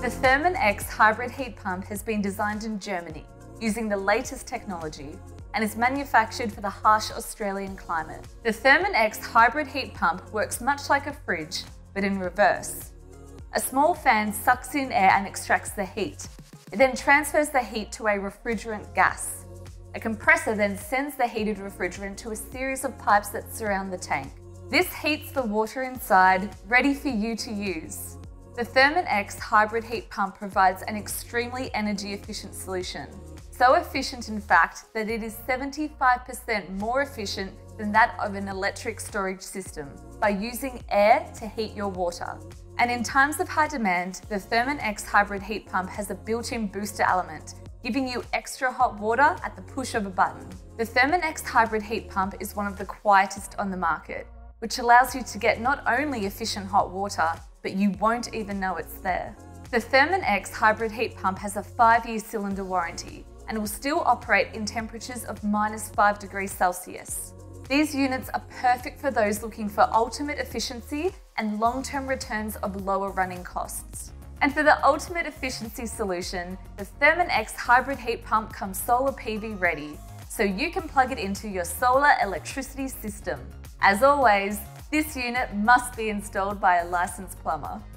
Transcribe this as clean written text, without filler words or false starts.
The Thermann X Hybrid heat pump has been designed in Germany using the latest technology and is manufactured for the harsh Australian climate. The Thermann X Hybrid heat pump works much like a fridge, but in reverse. A small fan sucks in air and extracts the heat. It then transfers the heat to a refrigerant gas. A compressor then sends the heated refrigerant to a series of pipes that surround the tank. This heats the water inside, ready for you to use. The Thermann X Hybrid heat pump provides an extremely energy-efficient solution. So efficient, in fact, that it is 75% more efficient than that of an electric storage system by using air to heat your water. And in times of high demand, the Thermann X Hybrid heat pump has a built-in booster element, giving you extra hot water at the push of a button. The Thermann X Hybrid heat pump is one of the quietest on the market, which allows you to get not only efficient hot water, but you won't even know it's there. The Thermann X Hybrid heat pump has a 5-year cylinder warranty and will still operate in temperatures of -5 degrees Celsius. These units are perfect for those looking for ultimate efficiency and long-term returns of lower running costs. And for the ultimate efficiency solution, the Thermann X Hybrid heat pump comes solar PV ready, so you can plug it into your solar electricity system. As always, this unit must be installed by a licensed plumber.